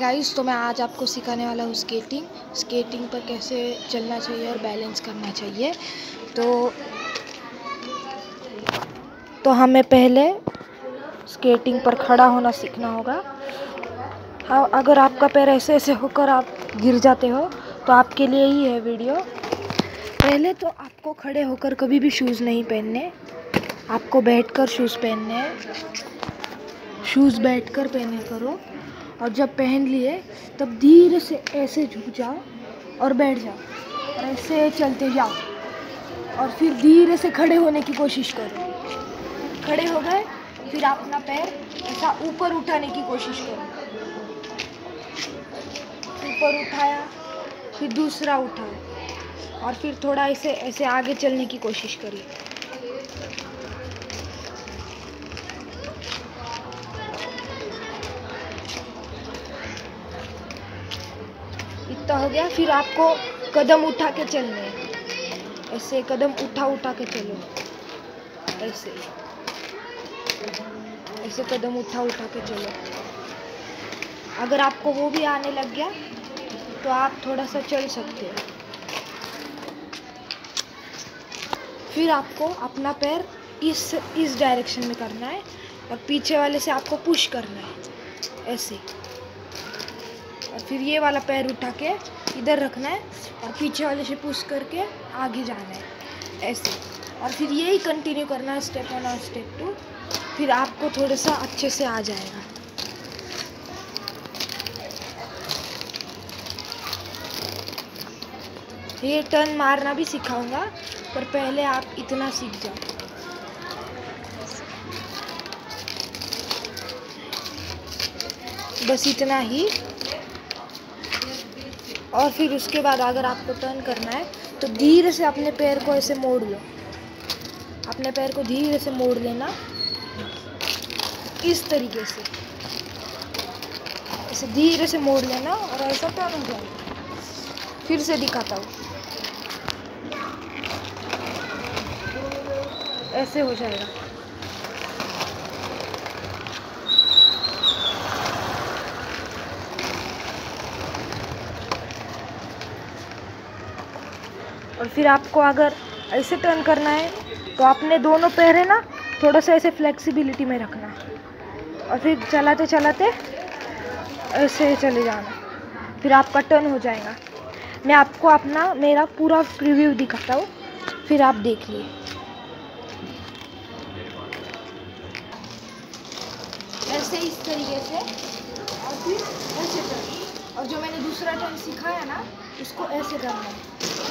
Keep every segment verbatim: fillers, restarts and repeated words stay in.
Guys, तो मैं आज आपको सिखाने वाला हूँ स्केटिंग स्केटिंग पर कैसे चलना चाहिए और बैलेंस करना चाहिए। तो तो हमें पहले स्केटिंग पर खड़ा होना सीखना होगा। हाँ, अगर आपका पैर ऐसे ऐसे होकर आप गिर जाते हो तो आपके लिए ही है वीडियो। पहले तो आपको खड़े होकर कभी भी शूज़ नहीं पहनने, आपको बैठकर शूज़ पहनने हैं। शूज़ बैठकर पहने करो और जब पहन लिए तब धीरे से ऐसे झुक जाओ और बैठ जाओ और ऐसे चलते जाओ और फिर धीरे से खड़े होने की कोशिश करो। खड़े हो गए, फिर अपना पैर ऐसा ऊपर उठाने की कोशिश करो। ऊपर उठाया, फिर दूसरा उठाओ और फिर थोड़ा ऐसे ऐसे आगे चलने की कोशिश करिए। इतना हो गया। फिर आपको कदम उठा के चलने हैं। ऐसे कदम उठा उठा के चलो, ऐसे ऐसे कदम उठा उठा के चलो। अगर आपको वो भी आने लग गया तो आप थोड़ा सा चल सकते हो। फिर आपको अपना पैर इस इस डायरेक्शन में करना है और पीछे वाले से आपको पुश करना है, ऐसे। और फिर ये वाला पैर उठा के इधर रखना है और पीछे वाले से पुश करके आगे जाना है, ऐसे। और फिर यही कंटिन्यू करना है, स्टेप वन और स्टेप टू। फिर आपको थोड़ा सा अच्छे से आ जाएगा। ये टर्न मारना भी सिखाऊंगा, पर पहले आप इतना सीख जाओ। बस इतना ही। और फिर उसके बाद अगर आपको टर्न करना है तो धीरे से अपने पैर को ऐसे मोड़ लो। अपने पैर को धीरे से मोड़ लेना, इस तरीके से ऐसे धीरे से मोड़ लेना और ऐसा टर्न हो जाएगा। फिर से दिखाता हूँ, ऐसे हो जाएगा। और फिर आपको अगर ऐसे टर्न करना है तो अपने दोनों पैर है ना, थोड़ा सा ऐसे फ्लेक्सिबिलिटी में रखना और फिर चलाते चलाते ऐसे चले जाना। फिर आपका टर्न हो जाएगा। मैं आपको अपना मेरा पूरा प्रीव्यू दिखाता हूँ, फिर आप देखिए। ऐसे इस तरीके से और फिर ऐसे टर्न। और जो मैंने दूसरा टर्न सिखाया ना, उसको ऐसे करना है।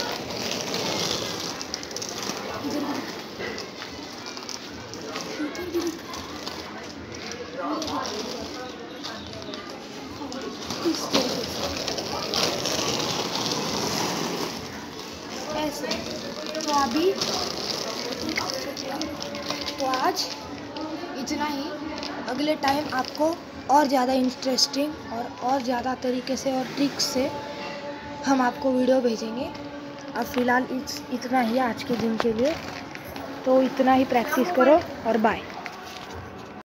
ऐसे। तो अभी तो आज इतना ही। अगले टाइम आपको और ज़्यादा इंटरेस्टिंग और और ज़्यादा तरीके से और ट्रिक्स से हम आपको वीडियो भेजेंगे। अब फ़िलहाल इतना ही आज के दिन के लिए। तो इतना ही प्रैक्टिस करो और बाय।